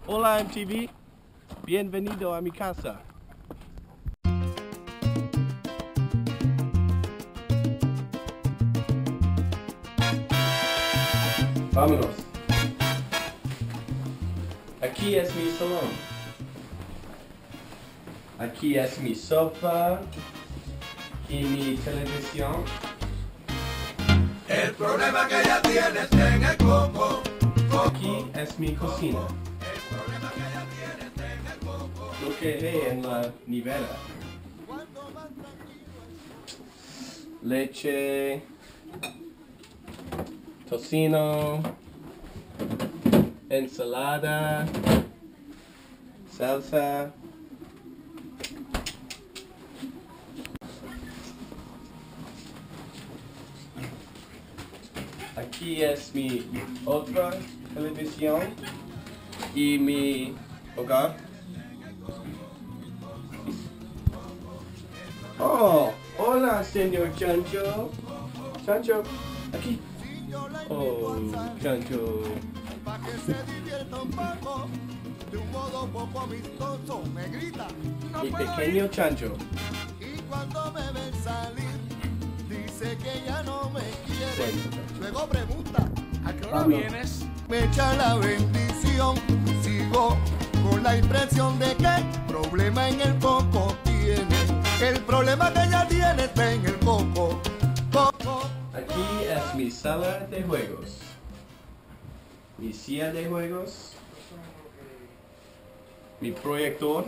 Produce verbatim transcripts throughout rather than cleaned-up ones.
Hola M T V, bienvenido a mi casa. Vámonos. Aquí es mi salón. Aquí es mi sofá y mi televisión. El problema que ya tienes en el coco. Aquí es mi cocina. El problema que ya tienes en el coco. Lo que hay en la nevera. Leche, tocino, ensalada, salsa. Aquí es mi otra televisión y mi hogar. Oh, hola, señor Chancho. Chancho, aquí. Oh, Chancho. Pa' que se divierta un poco, de un modo poco amistoso, me grita, no Mi puedo pequeño ir. Chancho. Y cuando me ven salir, dice que ya no me quiere. Bueno. Luego pregunta, ¿a qué hora Vamos. vienes? Me echa la bendición, sigo con la impresión de que problema en el coco tiene. El problema que ella tiene está en el coco. Coco. Aquí es mi sala de juegos. Mi silla de juegos. Mi proyector.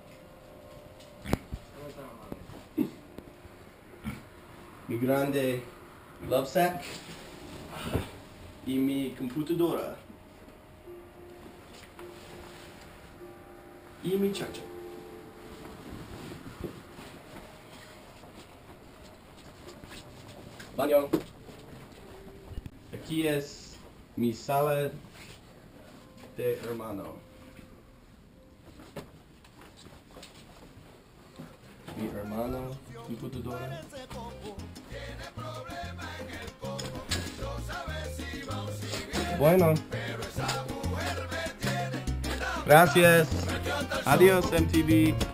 Mi grande love sack. Y mi computadora. Y mi chacho. Baño. Aquí es mi sala de hermano. Mi hermano, computadora. Bueno. Gracias. Adiós M T V.